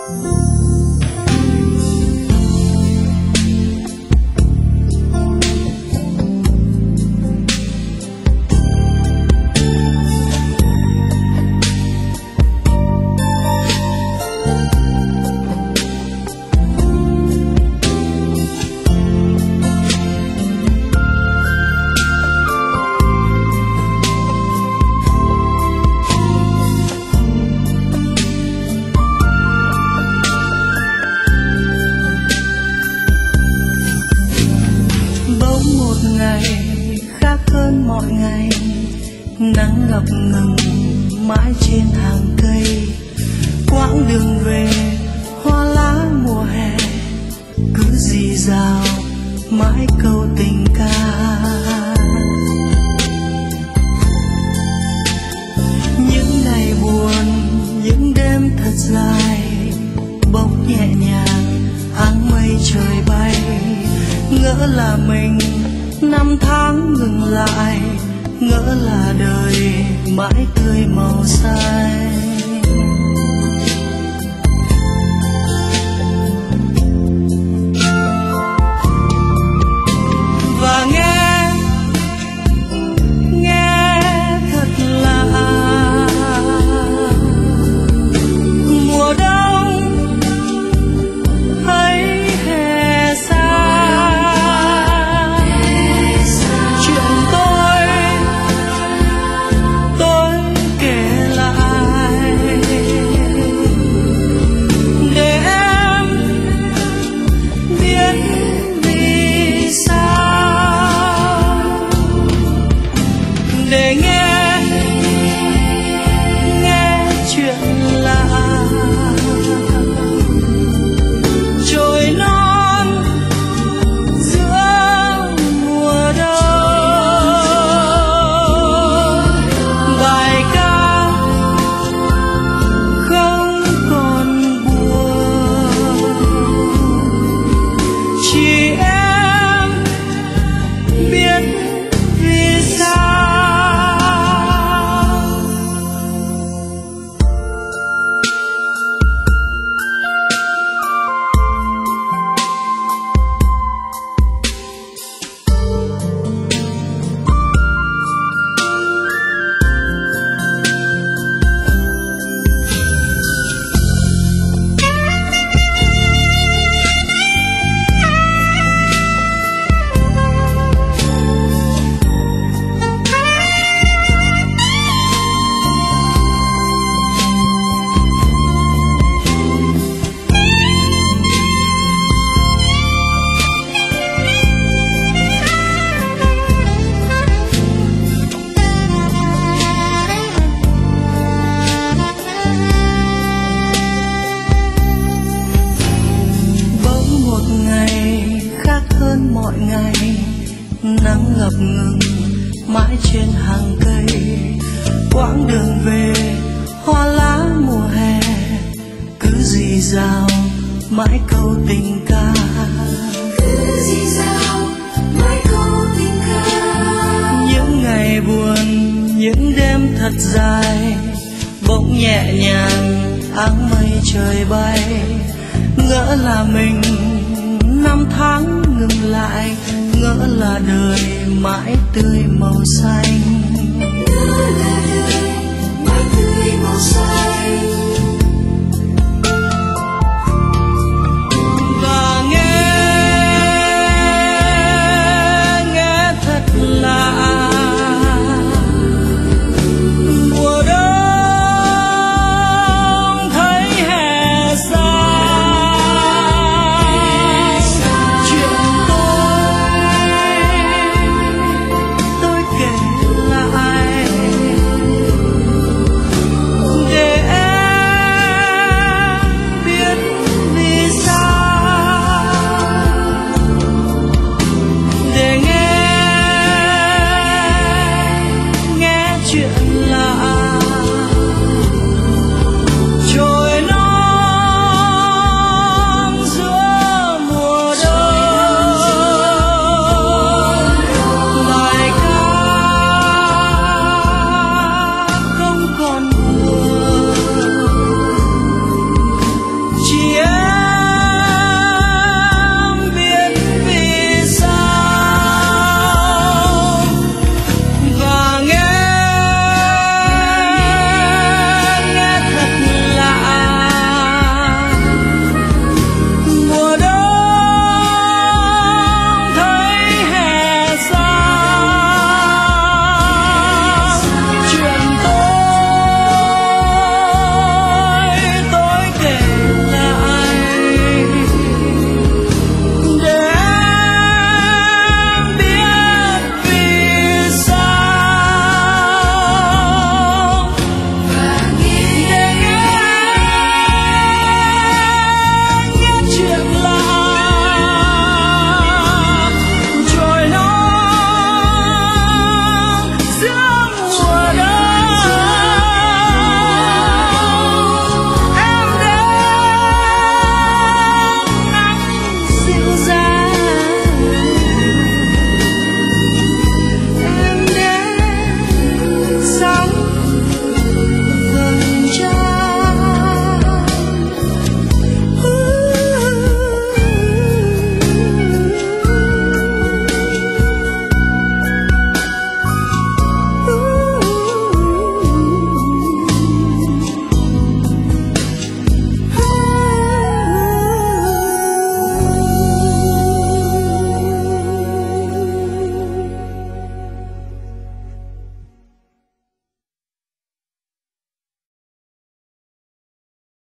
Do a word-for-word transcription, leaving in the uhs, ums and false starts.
Khác hơn mọi ngày, nắng ngập ngừng mãi trên hàng cây, quãng đường về hoa lá mùa hè cứ rì rào mãi câu tình ca. Những ngày buồn, những đêm thật dài, bỗng nhẹ nhàng áng mây trời bay, ngỡ là mình năm tháng ngừng lại, ngỡ là đời mãi tươi màu xanh. Và nghe, nghe thật lạ, mùa đông thấy hè xa. Để nghe, nghe chuyện lạ, trồi non giữa mùa đông, bài ca không còn buồn, chỉ em biết vì sao. Mọi ngày nắng ngập ngừng mãi trên hàng cây, quãng đường về hoa lá mùa hè cứ rì rào mãi câu tình ca. Cứ rì rào mãi câu tình ca. Những ngày buồn, những đêm thật dài, bỗng nhẹ nhàng áng mây trời bay, ngỡ là mình năm tháng ngừng lại, ngỡ là đời mãi tươi màu xanh.